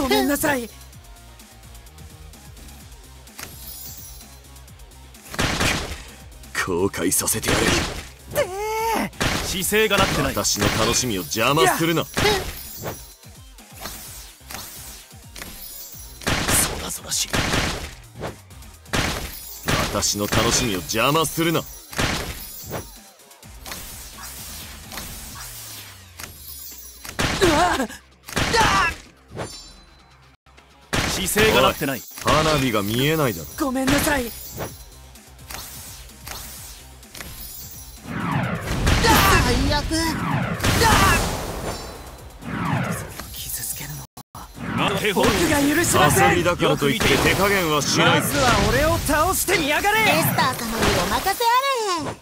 ごめんなさい。 後悔させてやる。 姿勢がなってない。 私の楽しみを邪魔するな。そらそらしい。私の楽しみを邪魔するな。 姿勢がなってない。 花火が見えないだろ。 ごめんなさい。 最悪。 傷つけるの僕僕が許しません。 遊びだからといって手加減はしない。 まずは俺を倒してみやがれ。 エスター様にお任せあれ。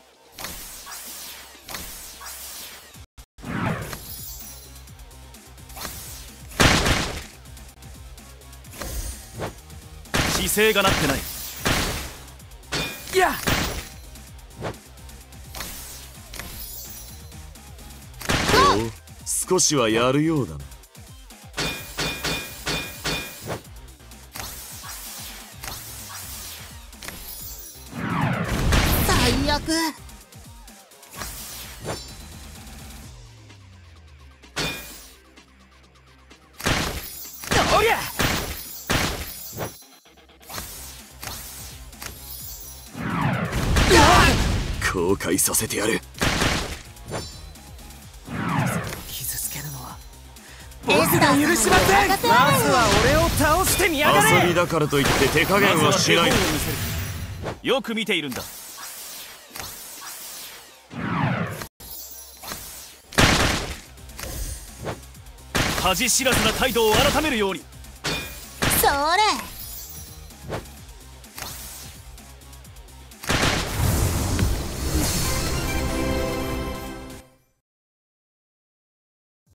姿勢がなってない。 いやおう、少しはやるようだな。 最悪。 おりゃ後悔させてやる。 傷つけるのはエ僕がスター様にお許しません。まず任せあれ。 は俺を倒してみやがれ。 遊びだからといって手加減はしない。 まずは手本を見せる。よく見ているんだ。恥知らずな態度を改めるように。 それ。